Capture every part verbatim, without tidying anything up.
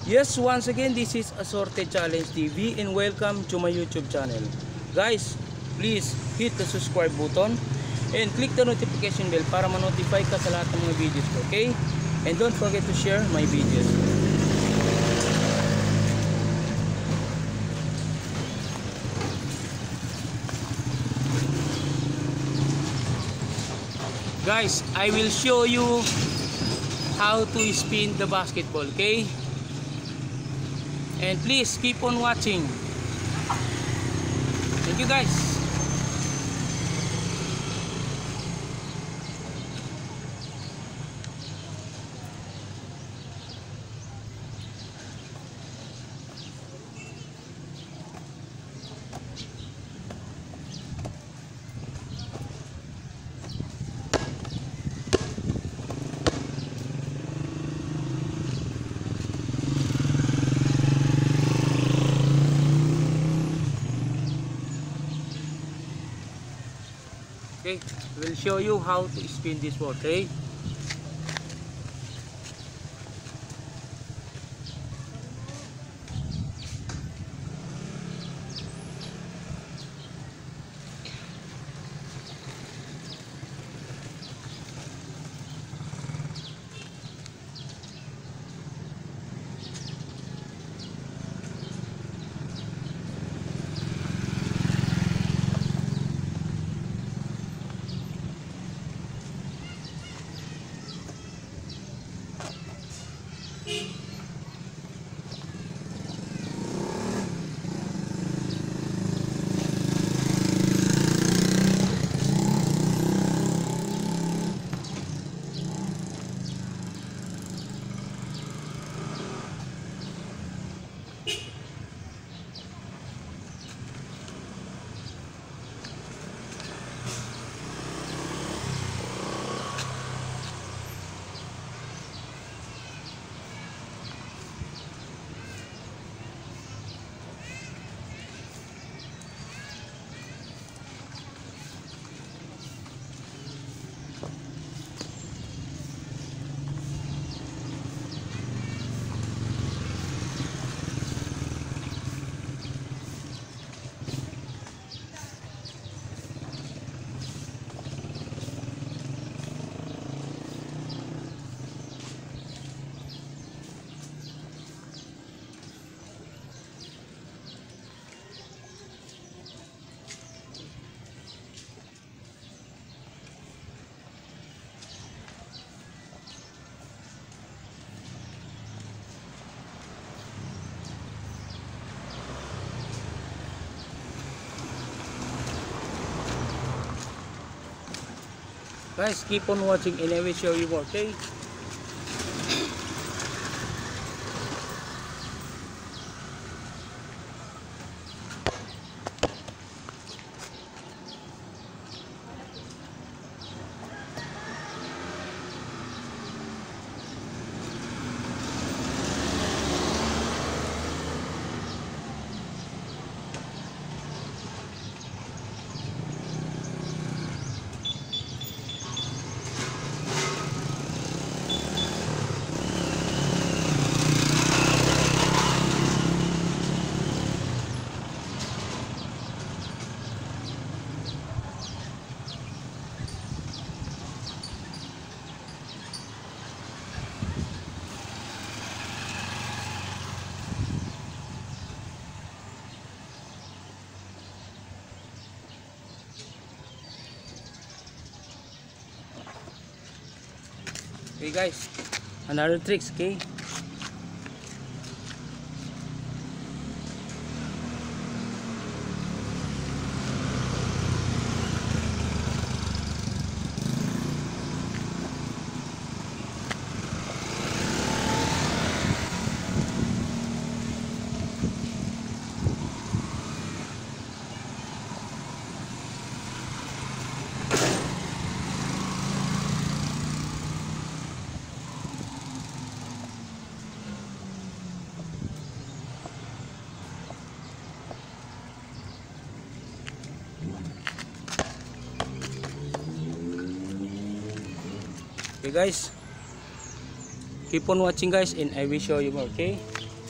Yes, once again, this is Assorted Challenge T V and welcome to my YouTube channel. Guys, please hit the subscribe button and click the notification bell para ma-notify ka sa lahat ng mga videos ko, okay? And don't forget to share my videos. Guys, I will show you how to spin the basketball, okay? And please keep on watching. Thank you, guys. Okay, we'll show you how to spin this ball, okay? Guys, keep on watching and I will show you more, okay? Okay guys, another tricks, okay? Okay guys, keep on watching guys and I will show you more, okay?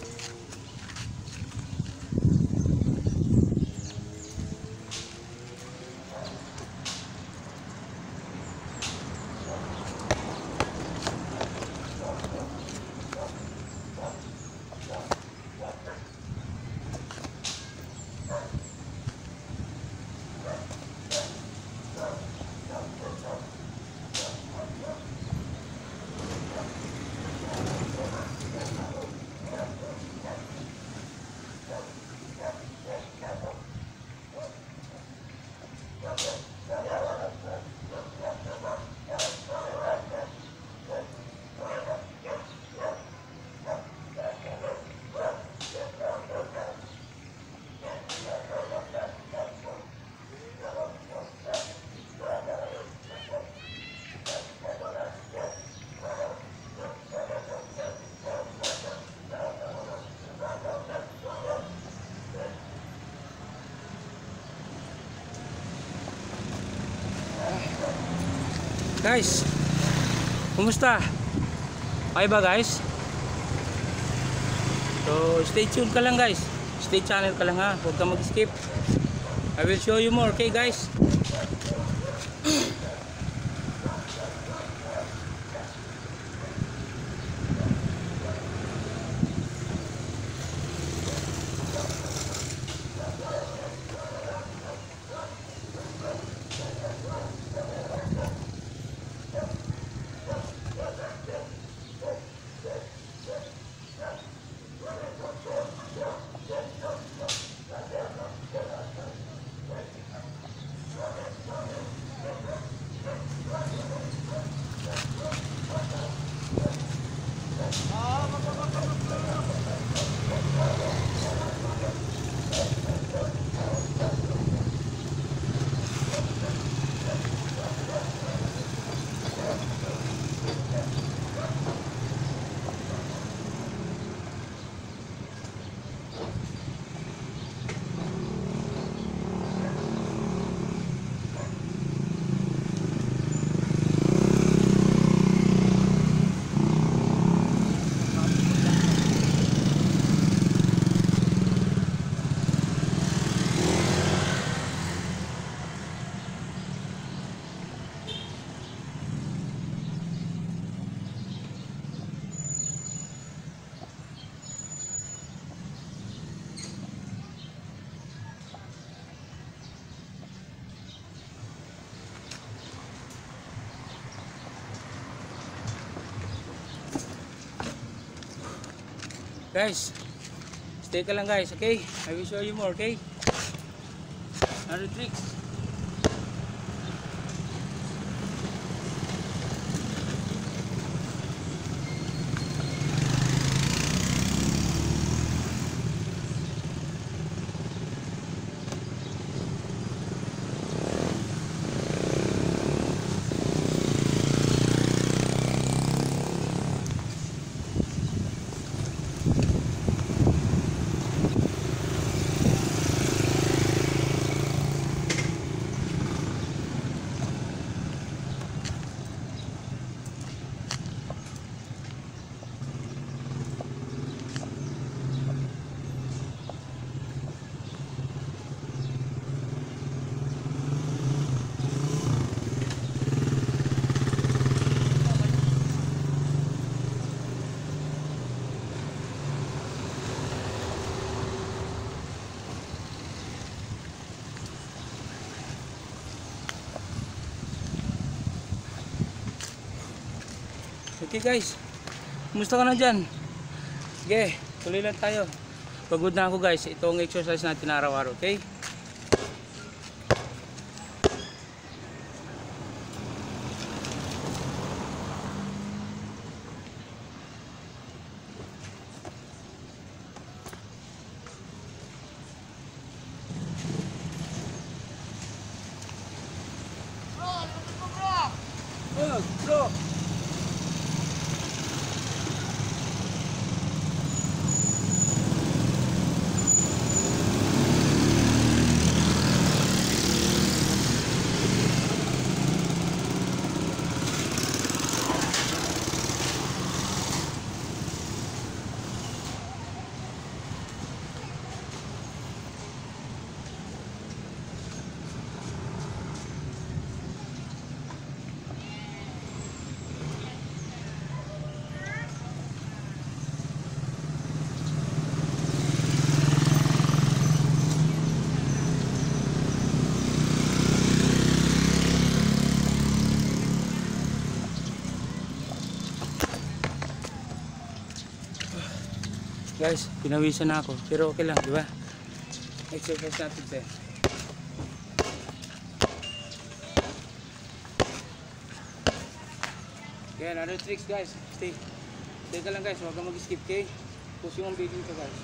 Guys, kumusta? Okay ba guys? So stay tuned ka lang guys. Stay channel ka lang ha. Huwag ka mag-skip. I will show you more. Okay guys? Guys, stay ka lang guys, okay? I will show you more, okay? Another tricks. Okay guys, kumusta ka na dyan? Sige, tuloy lang tayo. Pagod na ako guys, ito ang exercise natin araw-araw, okay? Oh, bro! Guys, pinawisan na ako. Pero okay lang, di ba? Exercise natin tayo. Okay, another tricks guys. Stay. Stay ka lang guys. Huwag kang mag-skip, okay? Push yung video nito guys.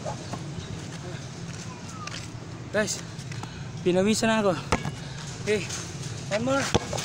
Guys, pinawisan na ako. Okay, one more.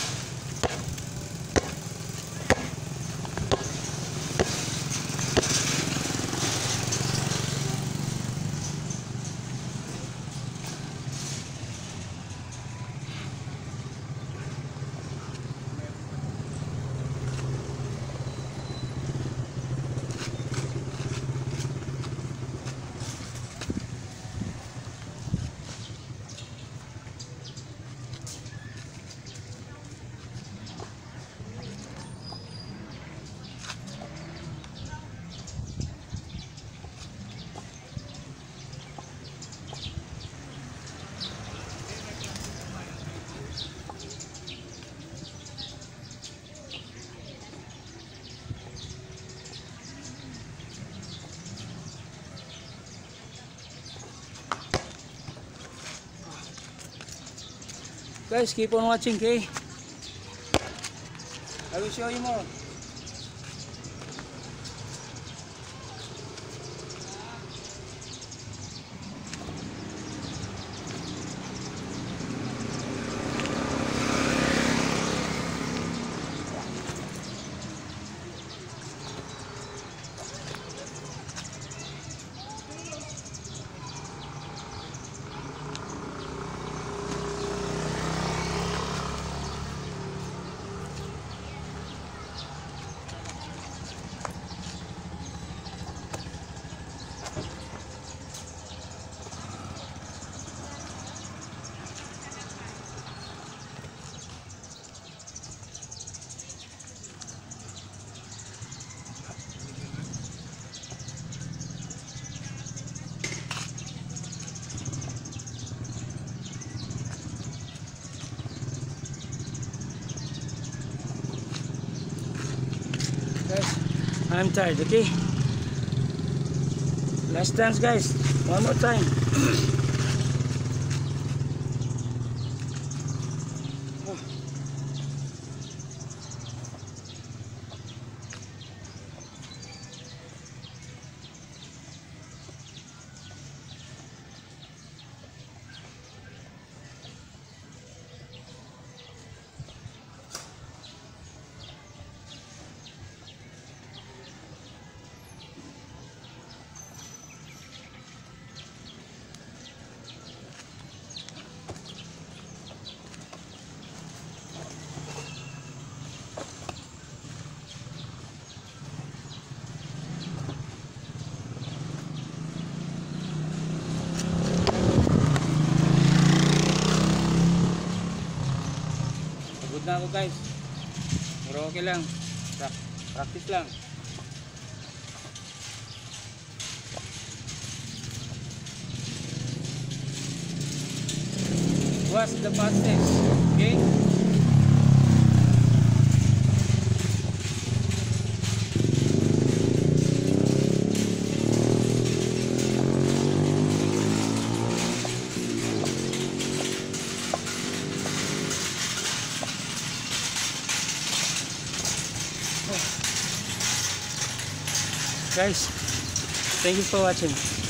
Guys, keep on watching, okay? I will show you more. Guys, I'm tired, okay? Last dance, guys. One more time. Pagod na ako, guys. Pero okay lang. Practice lang. What's the fastest? Okay? Guys, thank you for watching.